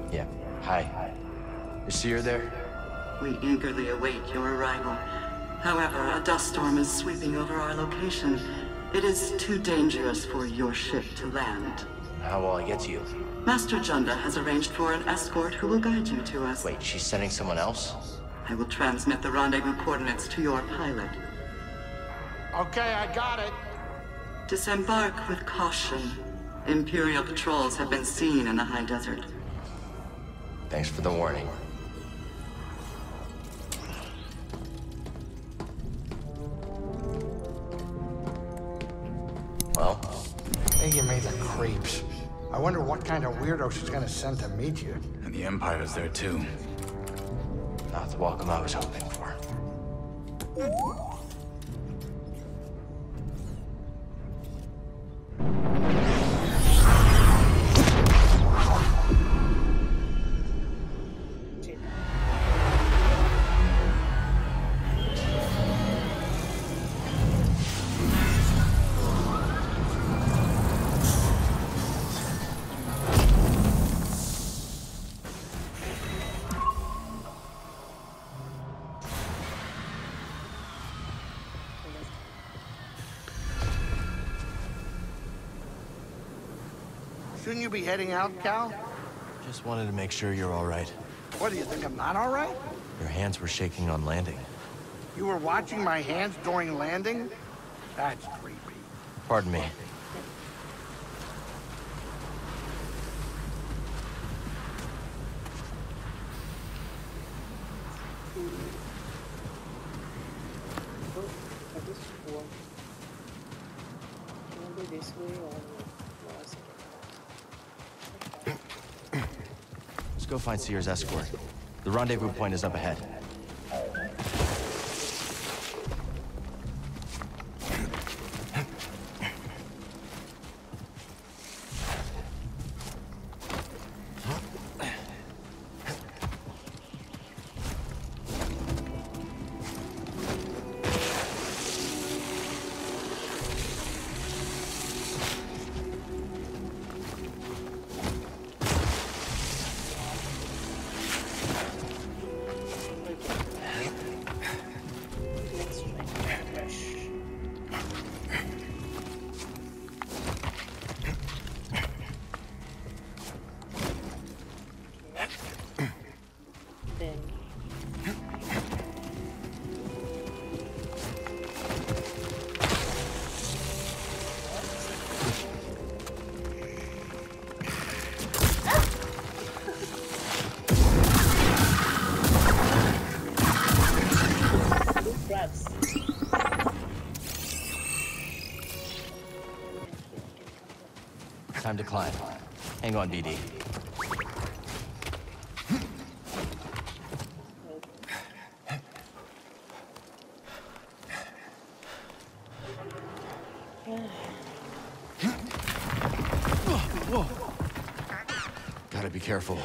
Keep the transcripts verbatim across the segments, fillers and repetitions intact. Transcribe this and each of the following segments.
Yeah. Hi. Is Seer there? We eagerly await your arrival. However, a dust storm is sweeping over our location. It is too dangerous for your ship to land. How will I get to you? Master Junda has arranged for an escort who will guide you to us. Wait, she's sending someone else? I will transmit the rendezvous coordinates to your pilot. Okay, I got it. Disembark with caution. Imperial patrols have been seen in the high desert. Thanks for the warning. Well? They give me the creeps. I wonder what kind of weirdo she's gonna send to meet you. And the Empire's there too. Not the welcome I was hoping for. Shouldn't you be heading out, Cal? Just wanted to make sure you're all right. What, do you think I'm not all right? Your hands were shaking on landing. You were watching my hands during landing? That's creepy. Pardon me. This way or Let's go find Seer's escort. The rendezvous point is up ahead. Time to climb. Hang on, B D. Whoa. Gotta be careful.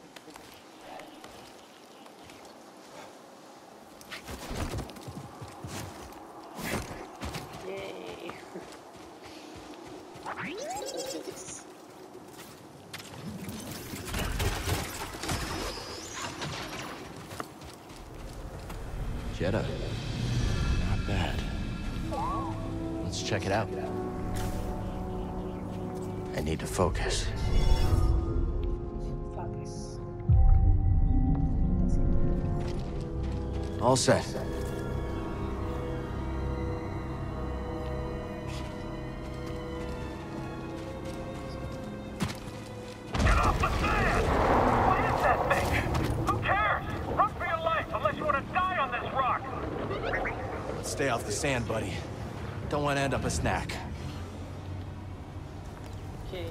Jedi. Not bad. Let's check it out. I need to focus. Focus. All set. Get off the sand! What is that thing? Who cares? Run for your life unless you want to die on this rock! Stay off the sand, buddy. Don't want to end up a snack. Okay.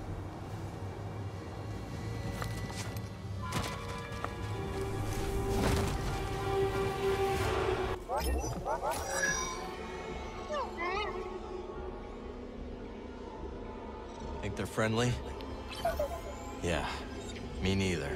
Think they're friendly? Yeah, me neither.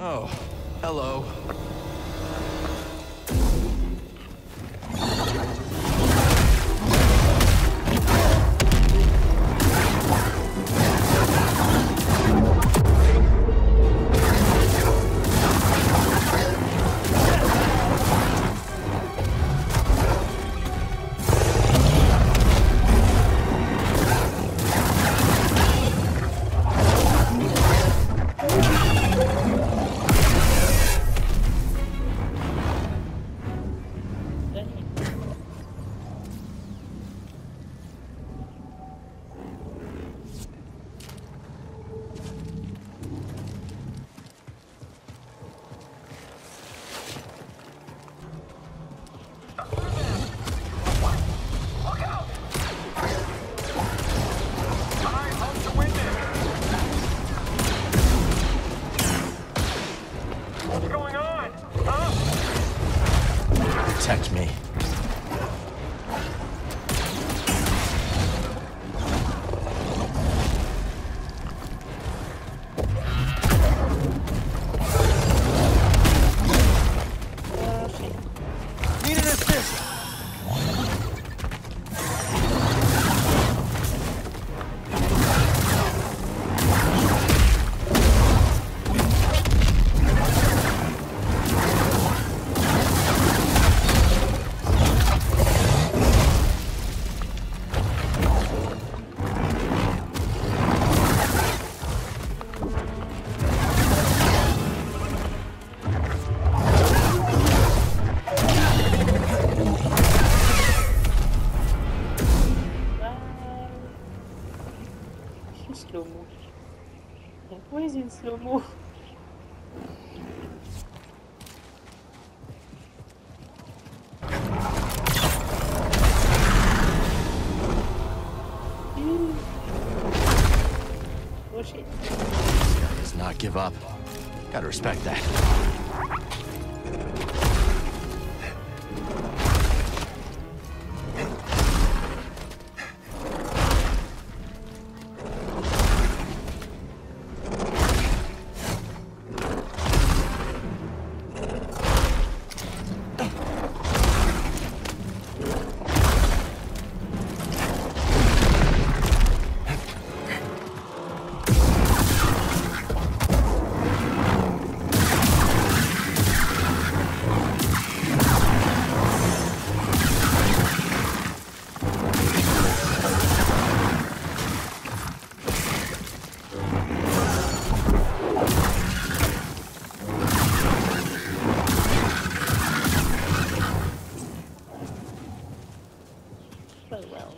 Oh, hello. Protect me. Need an assist. Slow-mo. Always in slow-mo. Oh shit. This guy does not give up. Gotta respect that. Well, well.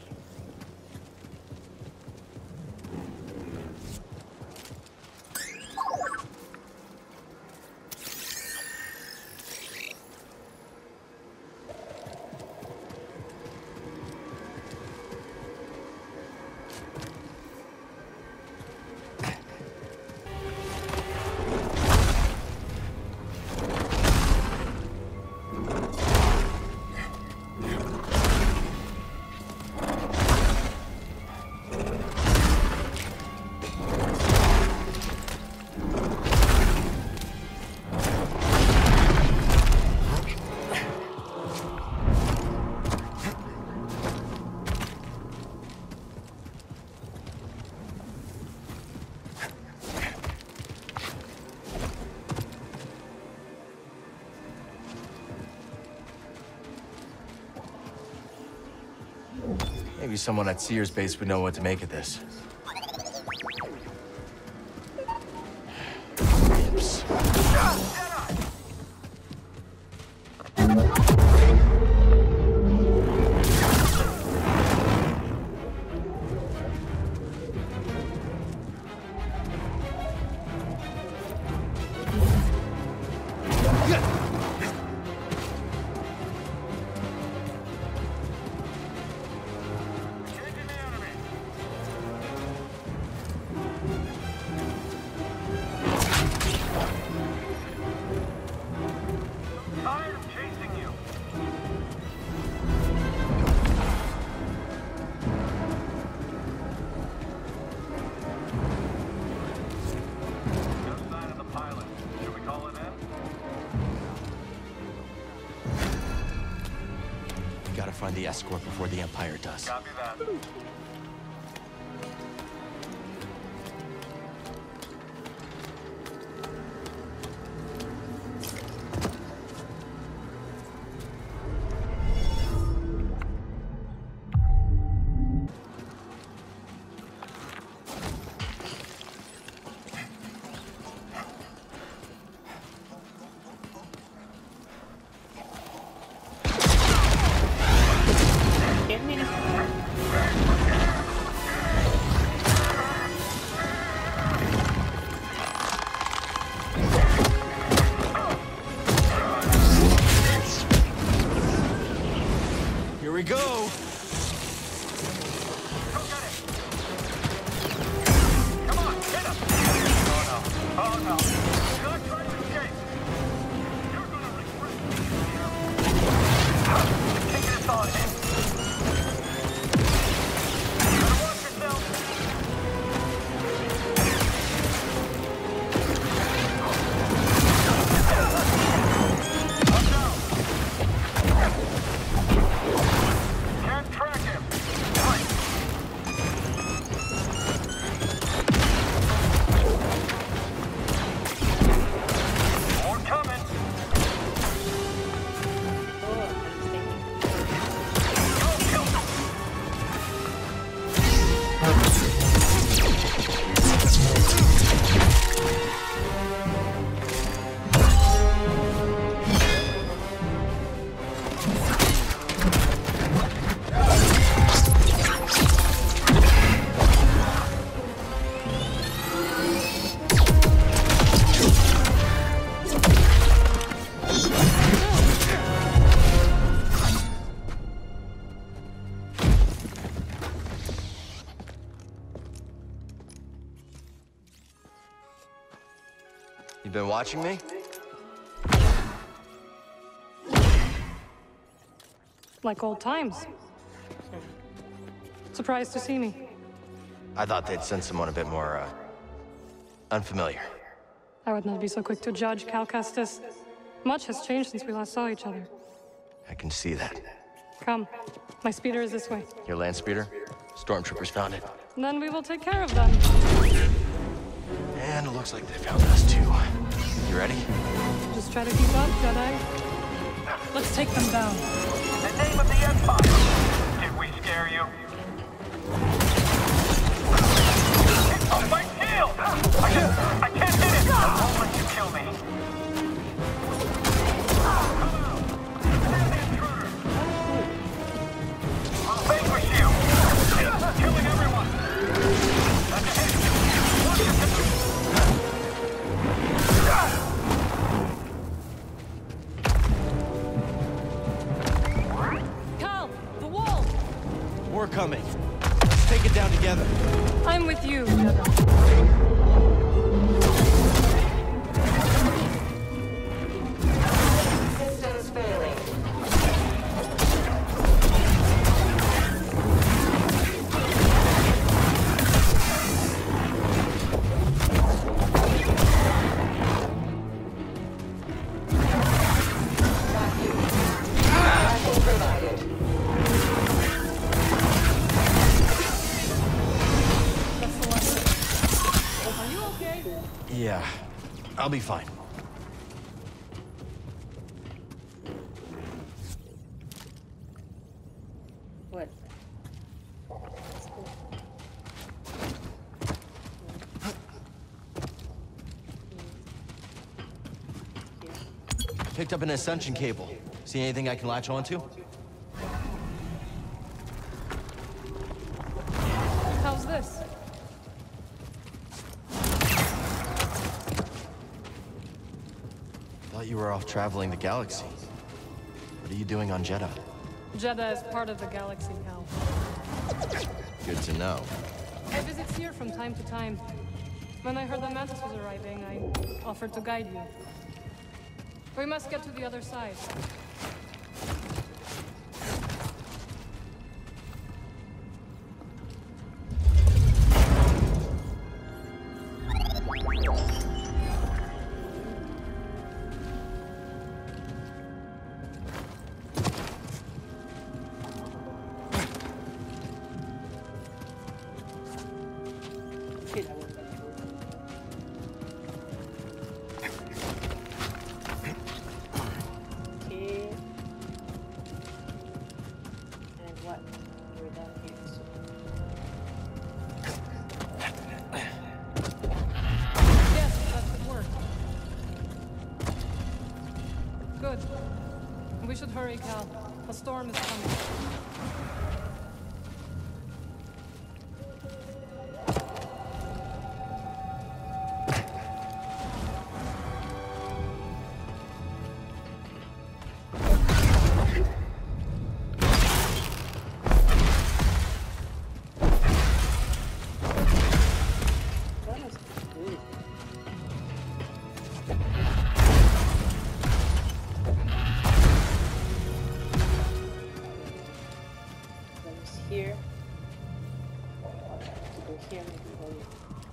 Maybe someone at Sears base would know what to make of this. Imps. find the escort before the Empire does. Copy that. Give me this. Here we go! Go get it! Come on, hit him! Oh no. Oh no. You're not trying to escape. You're gonna regret it. Taking this on him. Better watch yourself. Up now. Can't track him. Right. More coming. Oh, I'm thinking. Go kill them. You been watching me? Like old times. Surprised to see me. I thought they'd send someone a bit more, uh, unfamiliar. I would not be so quick to judge, Cal Kestis. Much has changed since we last saw each other. I can see that. Come, my speeder is this way. Your land speeder? Stormtroopers found it. Then we will take care of them. And it looks like they found us too. You ready? Just try to keep up, Jedi. Let's take them down. In the name of the Empire. Did we scare you? Oh, my shield! I can't, I can't hit it! I won't let you kill me. Come out! Clear the intruder! I'll vanquish you! Killing everyone! That's a hit! Watch it! Cal, the wall! We're coming. Let's take it down together. I'm with you, Jedi. Systems failing. Vacuum provided. That's the lesson. Are you okay? Yeah, I'll be fine. What? Picked up an ascension cable. See anything I can latch onto? How's this? Thought you were off traveling the galaxy. What are you doing on Jedi? Jedi is part of the galaxy, Cal. Good to know. I visit here from time to time. When I heard the Mantis was arriving, I offered to guide you. We must get to the other side. We should hurry, Cal. A storm is coming. Here. Go here, maybe. Oh, yeah.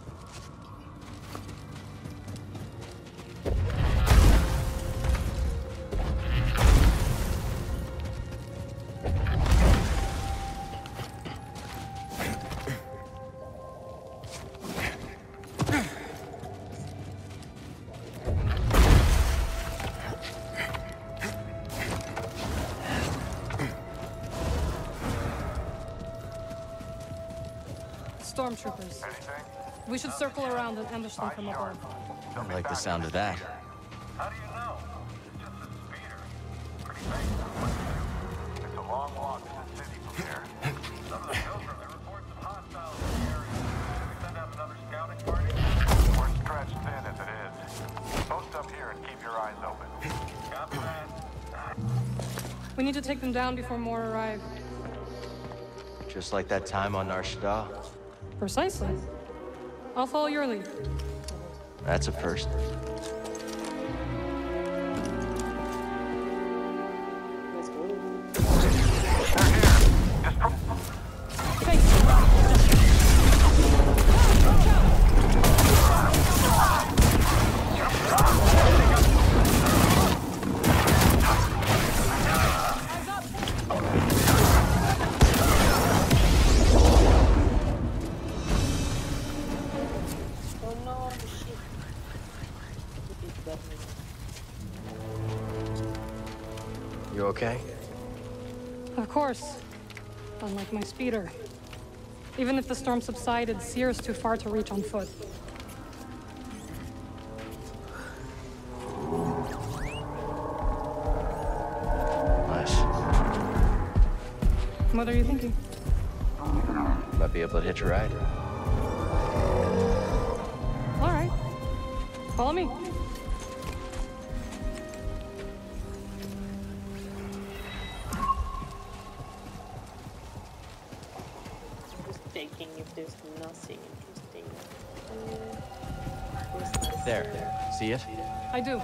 Stormtroopers. We should circle around and ambush them from above. I like the sound of that. How do you know? It's just a speeder. Pretty safe. It's a long walk to the city from here. Some of the children, they report some hostiles in the area. Should we send out another scouting party? We're stretched thin as it is. Post up here and keep your eyes open. Copy that. We need to take them down before more arrive. Just like that time on Nar Shaddaa. Precisely. I'll follow your lead. That's a first. Let's go. Hey! Oh no, shit. Look at that. You okay? Of course. Unlike my speeder. Even if the storm subsided, Seer's too far to reach on foot. Nice. What are you thinking? Might be able to hitch a ride. All right. Follow me. Just thinking if there's nothing interesting. Uh, there's nothing There. See it? I do.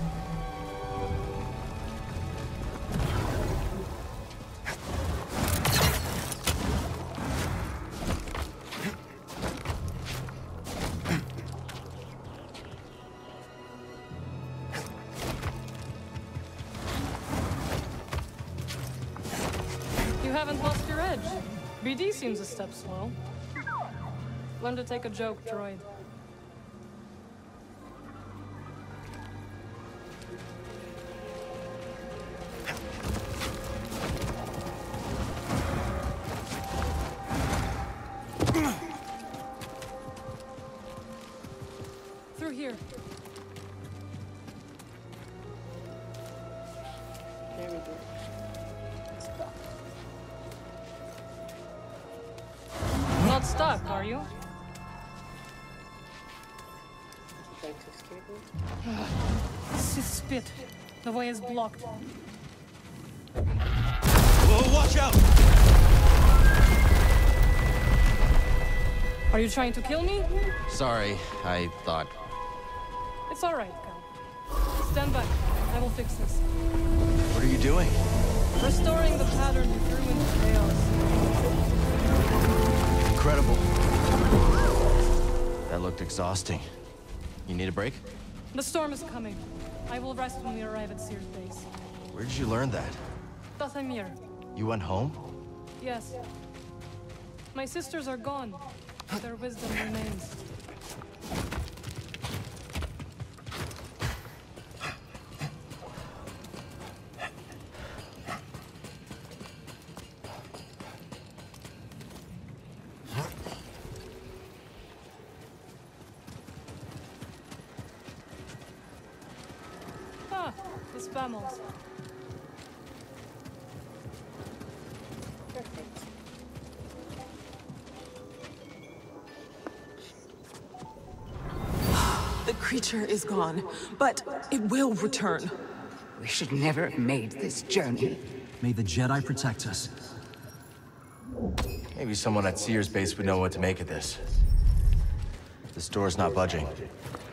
You haven't lost your edge. B D seems a step slow. Learn to take a joke, droid. Through here. There we go. Stop. Not stuck, are you? Trying to escape me? Sith spit. The way is blocked. Whoa, watch out! Are you trying to kill me? Sorry, I thought. It's all right, Cal. Stand back. I will fix this. What are you doing? Restoring the pattern you threw into chaos. Incredible. That looked exhausting. You need a break? The storm is coming. I will rest when we arrive at Seer's base. Where did you learn that? Dathamir. You went home? Yes. My sisters are gone. Their wisdom remains. Ah, the Spammels. creature is gone, but it will return. We should never have made this journey. May the Jedi protect us. Maybe someone at Seer's base would know what to make of this. This door's not budging.